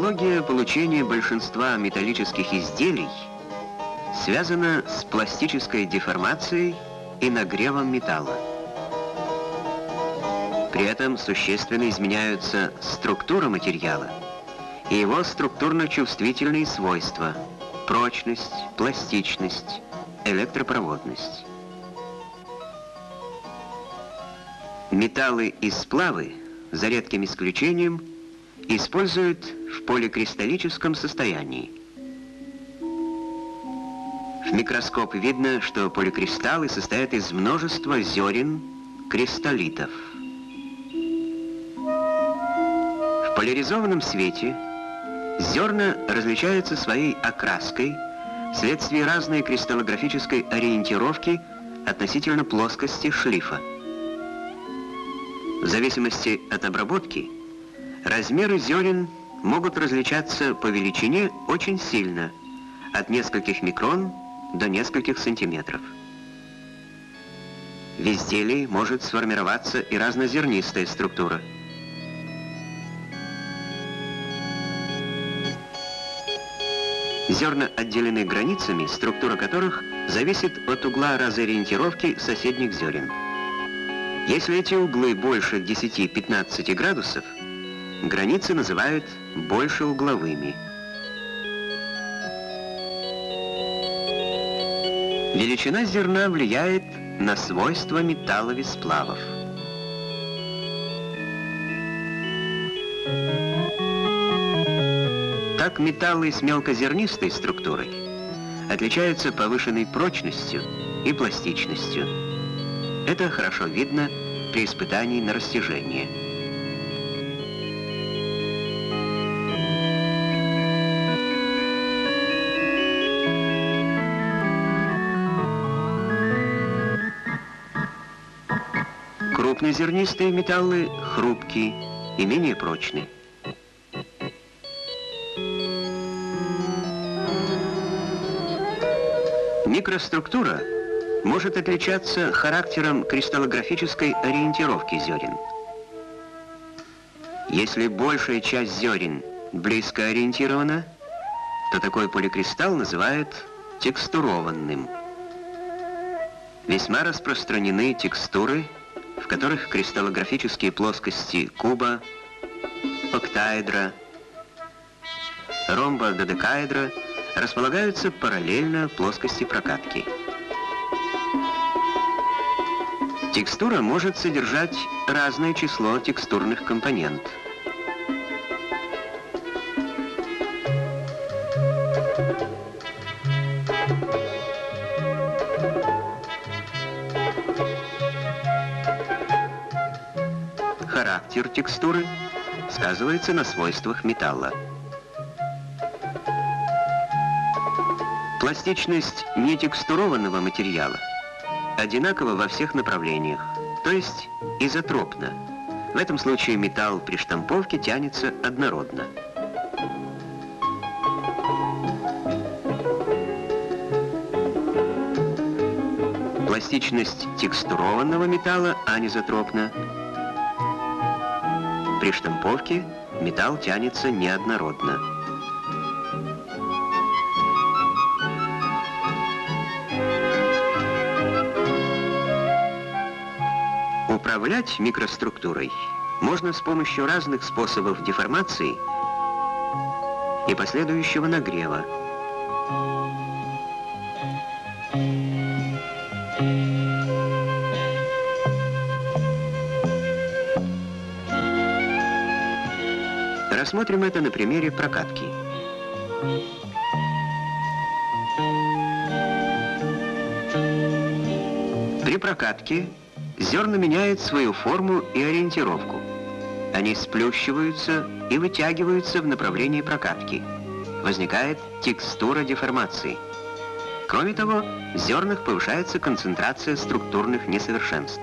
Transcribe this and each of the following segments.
Технология получения большинства металлических изделий связана с пластической деформацией и нагревом металла. При этом существенно изменяются структура материала и его структурно-чувствительные свойства, прочность, пластичность, электропроводность. Металлы и сплавы, за редким исключением, используют в поликристаллическом состоянии. В микроскоп видно, что поликристаллы состоят из множества зерен кристаллитов. В поляризованном свете зерна различаются своей окраской вследствие разной кристаллографической ориентировки относительно плоскости шлифа. В зависимости от обработки, размеры зерен могут различаться по величине очень сильно, от нескольких микрон до нескольких сантиметров. В изделии может сформироваться и разнозернистая структура. Зерна отделены границами, структура которых зависит от угла разориентировки соседних зерен. Если эти углы больше 10-15 градусов, границы называют большеугловыми. Величина зерна влияет на свойства металлов и сплавов. Так металлы с мелкозернистой структурой отличаются повышенной прочностью и пластичностью. Это хорошо видно при испытании на растяжение. Крупнозернистые металлы хрупкие и менее прочные. Микроструктура может отличаться характером кристаллографической ориентировки зерен. Если большая часть зерен близко ориентирована, то такой поликристалл называют текстурованным. Весьма распространены текстуры, в которых кристаллографические плоскости куба, октаэдра, ромбододекаэдра располагаются параллельно плоскости прокатки. Текстура может содержать разное число текстурных компонентов. Характер текстуры сказывается на свойствах металла. Пластичность нетекстурованного материала одинакова во всех направлениях, то есть изотропна. В этом случае металл при штамповке тянется однородно. Пластичность текстурованного металла анизотропна. При штамповке металл тянется неоднородно. Управлять микроструктурой можно с помощью разных способов деформации и последующего нагрева. Рассмотрим это на примере прокатки. При прокатке зерна меняют свою форму и ориентировку. Они сплющиваются и вытягиваются в направлении прокатки. Возникает текстура деформации. Кроме того, в зернах повышается концентрация структурных несовершенств.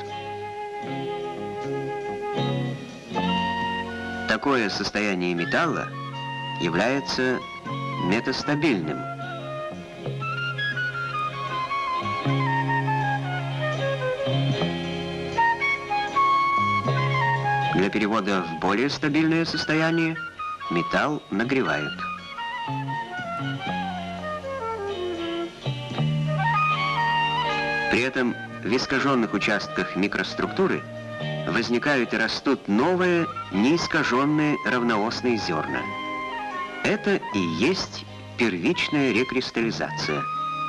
Такое состояние металла является метастабильным. Для перевода в более стабильное состояние металл нагревают. При этом в искаженных участках микроструктуры возникают и растут новые, неискаженные равноосные зерна. Это и есть первичная рекристаллизация.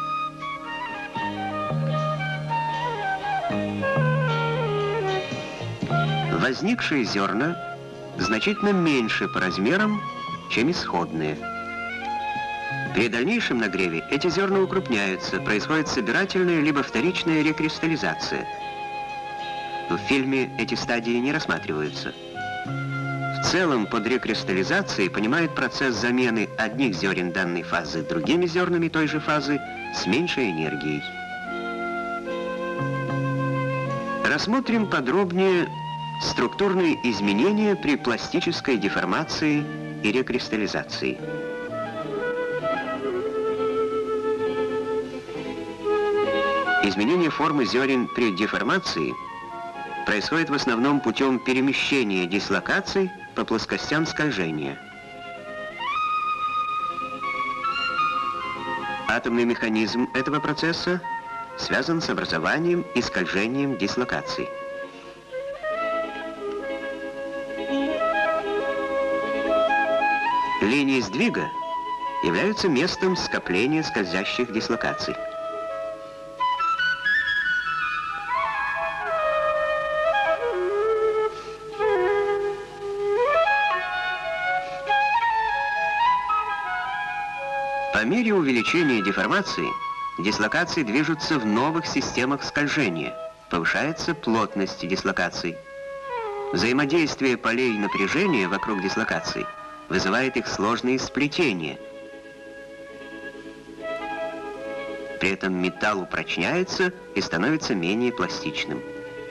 Возникшие зерна значительно меньше по размерам, чем исходные. При дальнейшем нагреве эти зерна укрупняются, происходит собирательная либо вторичная рекристаллизация. В фильме эти стадии не рассматриваются. В целом под рекристаллизацией понимают процесс замены одних зерен данной фазы другими зернами той же фазы с меньшей энергией. Рассмотрим подробнее структурные изменения при пластической деформации и рекристаллизации. Изменение формы зерен при деформации происходит в основном путем перемещения дислокаций по плоскостям скольжения. Атомный механизм этого процесса связан с образованием и скольжением дислокаций. Линии сдвига являются местом скопления скользящих дислокаций. По мере увеличения деформации дислокации движутся в новых системах скольжения, повышается плотность дислокаций. Взаимодействие полей напряжения вокруг дислокаций вызывает их сложные сплетения. При этом металл упрочняется и становится менее пластичным.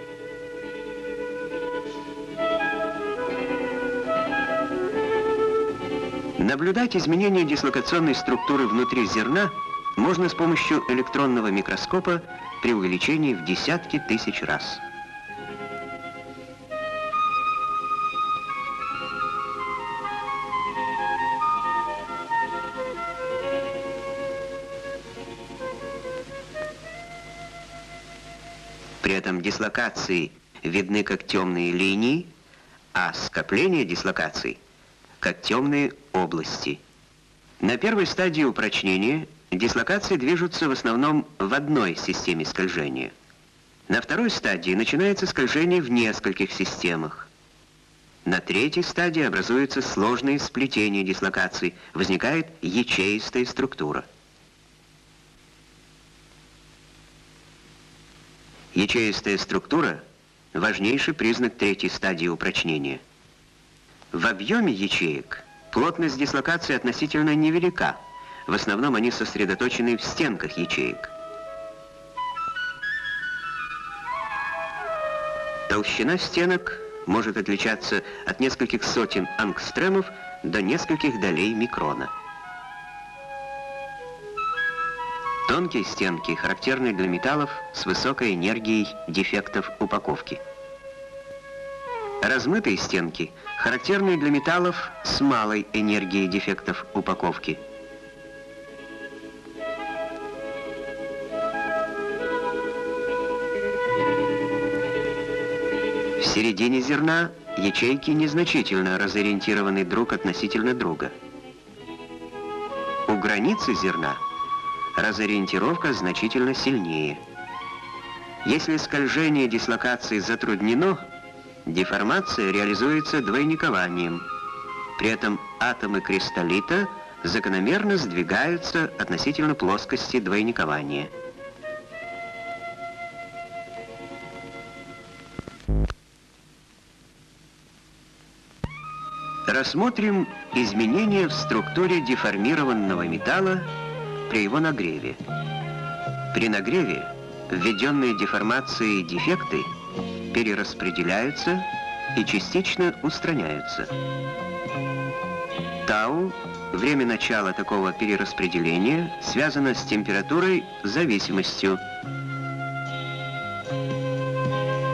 Наблюдать изменения дислокационной структуры внутри зерна можно с помощью электронного микроскопа при увеличении в десятки тысяч раз. При этом дислокации видны как темные линии, а скопление дислокаций как темные области. На первой стадии упрочнения дислокации движутся в основном в одной системе скольжения. На второй стадии начинается скольжение в нескольких системах. На третьей стадии образуются сложные сплетения дислокаций, возникает ячеистая структура. Ячеистая структура – важнейший признак третьей стадии упрочнения. В объеме ячеек плотность дислокации относительно невелика. В основном они сосредоточены в стенках ячеек. Толщина стенок может отличаться от нескольких сотен ангстремов до нескольких долей микрона. Тонкие стенки характерны для металлов с высокой энергией дефектов упаковки. Размытые стенки характерны для металлов с малой энергией дефектов упаковки. В середине зерна ячейки незначительно разориентированы друг относительно друга. У границы зерна разориентировка значительно сильнее. Если скольжение дислокации затруднено, деформация реализуется двойникованием. При этом атомы кристаллита закономерно сдвигаются относительно плоскости двойникования. Рассмотрим изменения в структуре деформированного металла при его нагреве. При нагреве введенные деформацией дефекты перераспределяются и частично устраняются. Тау, время начала такого перераспределения, связано с температурой зависимостью,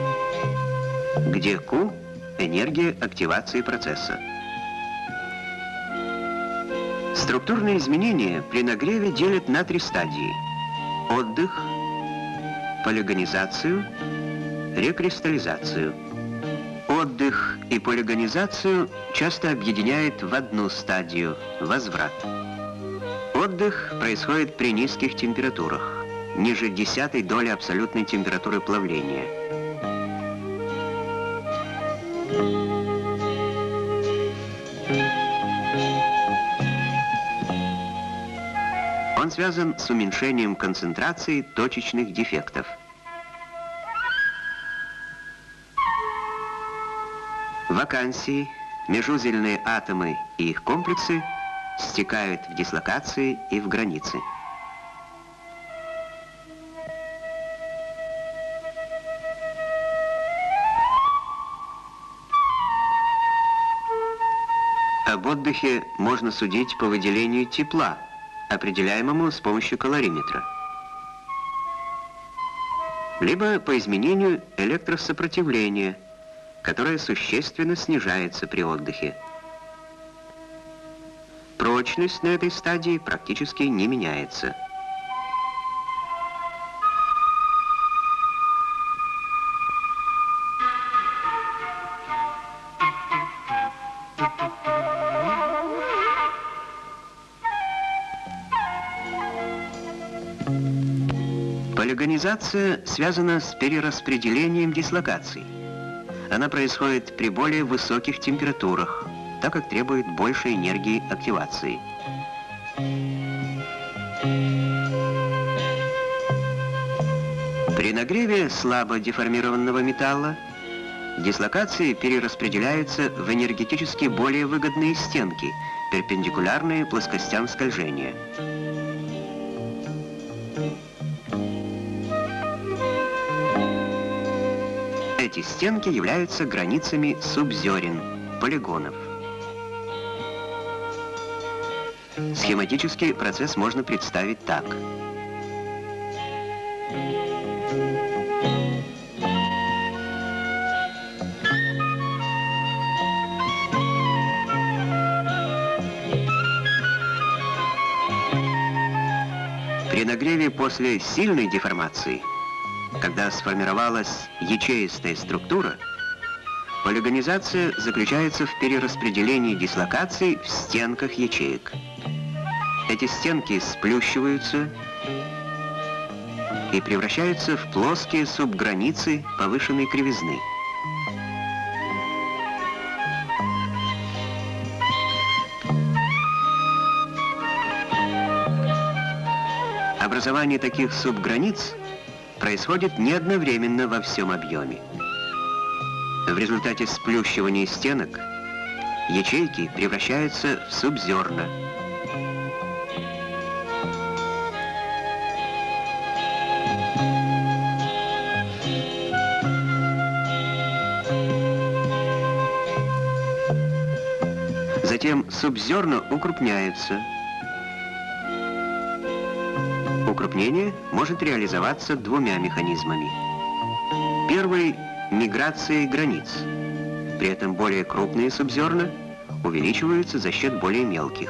где Q – энергия активации процесса. Структурные изменения при нагреве делят на 3 стадии: отдых, полигонизацию, рекристаллизацию. Отдых и полигонизацию часто объединяют в одну стадию – возврат. Отдых происходит при низких температурах, ниже 1/10 доли абсолютной температуры плавления. Он связан с уменьшением концентрации точечных дефектов. Вакансии, межузельные атомы и их комплексы стекают в дислокации и в границы. Об отдыхе можно судить по выделению тепла, определяемому с помощью калориметра, либо по изменению электросопротивления, которое существенно снижается при отдыхе. Прочность на этой стадии практически не меняется. Полигонизация связана с перераспределением дислокаций. Она происходит при более высоких температурах, так как требует большей энергии активации. При нагреве слабо деформированного металла дислокации перераспределяются в энергетически более выгодные стенки, перпендикулярные плоскостям скольжения. Эти стенки являются границами субзерен, полигонов. Схематически процесс можно представить так. При нагреве после сильной деформации, когда сформировалась ячеистая структура, полигонизация заключается в перераспределении дислокаций в стенках ячеек. Эти стенки сплющиваются и превращаются в плоские субграницы повышенной кривизны. Образование таких субграниц происходит не одновременно во всем объеме. В результате сплющивания стенок ячейки превращаются в субзерна. Затем субзерна укрупняются. Укрупнение может реализоваться 2 механизмами. Первый – миграцией границ. При этом более крупные субзерна увеличиваются за счет более мелких.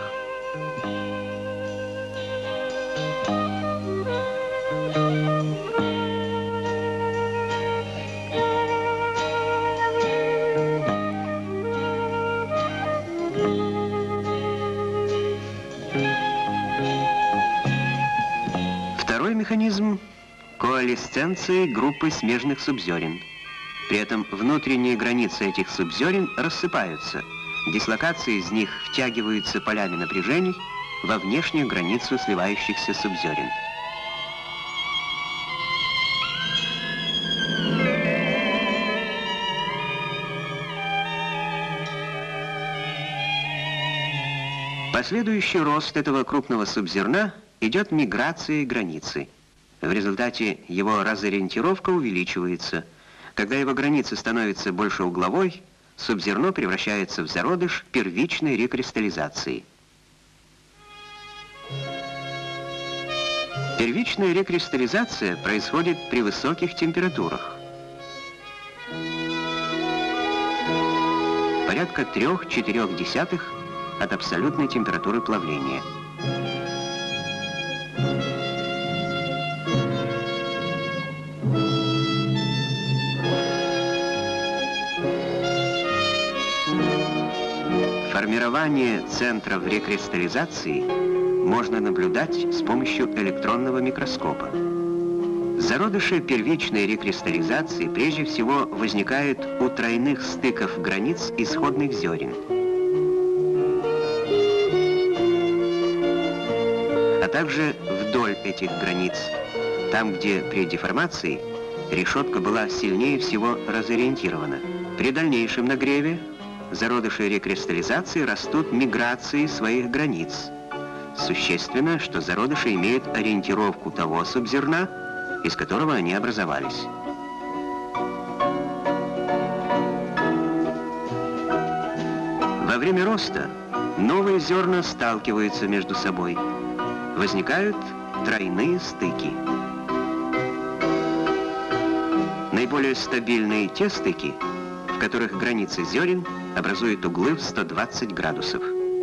Второй механизм – коалесценции группы смежных субзерен. При этом внутренние границы этих субзерен рассыпаются, дислокации из них втягиваются полями напряжений во внешнюю границу сливающихся субзерен. Последующий рост этого крупного субзерна идет миграцией границы. В результате его разориентировка увеличивается. Когда его граница становится большеугловой, субзерно превращается в зародыш первичной рекристаллизации. Первичная рекристаллизация происходит при высоких температурах. Порядка 3/4 от абсолютной температуры плавления. Формирование центров рекристаллизации можно наблюдать с помощью электронного микроскопа. Зародыши первичной рекристаллизации прежде всего возникают у тройных стыков границ исходных зерен, а также вдоль этих границ, там, где при деформации решетка была сильнее всего разориентирована. При дальнейшем нагреве зародыши рекристаллизации растут миграцией своих границ. Существенно, что зародыши имеют ориентировку того субзерна, из которого они образовались. Во время роста новые зерна сталкиваются между собой. Возникают тройные стыки. Наиболее стабильные те стыки, в которых границы зерен образуют углы в 120 градусов.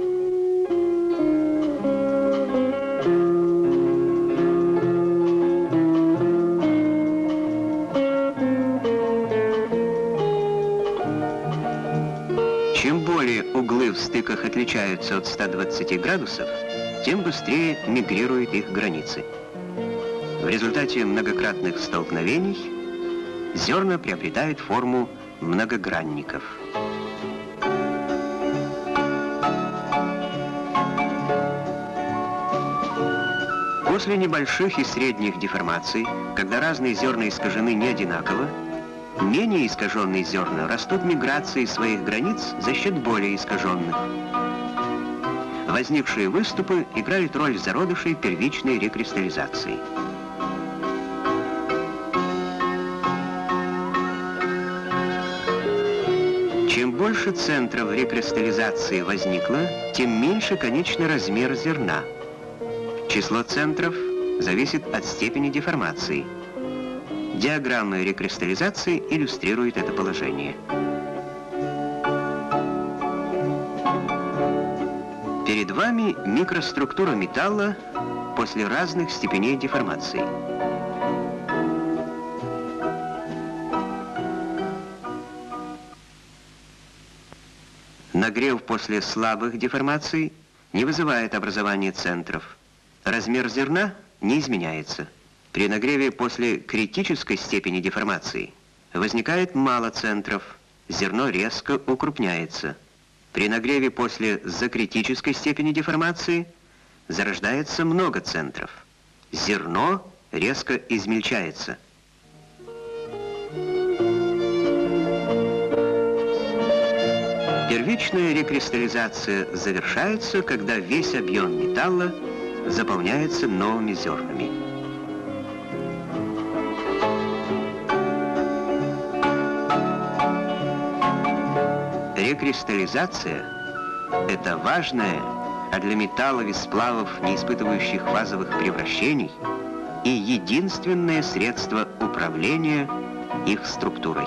Чем более углы в стыках отличаются от 120 градусов, тем быстрее мигрируют их границы. В результате многократных столкновений зерна приобретают форму многогранников. После небольших и средних деформаций, когда разные зерна искажены не одинаково, менее искаженные зерна растут миграцией своих границ за счет более искаженных. Возникшие выступы играют роль зародышей первичной рекристаллизации. Чем больше центров рекристаллизации возникло, тем меньше конечный размер зерна. Число центров зависит от степени деформации. Диаграммы рекристаллизации иллюстрируют это положение. Перед вами микроструктура металла после разных степеней деформации. Нагрев после слабых деформаций не вызывает образования центров. Размер зерна не изменяется. При нагреве после критической степени деформации возникает мало центров, зерно резко укрупняется. При нагреве после закритической степени деформации зарождается много центров. Зерно резко измельчается. Первичная рекристаллизация завершается, когда весь объем металла заполняется новыми зернами. Рекристаллизация – это важное, а для металлов и сплавов, не испытывающих фазовых превращений, и единственное средство управления их структурой.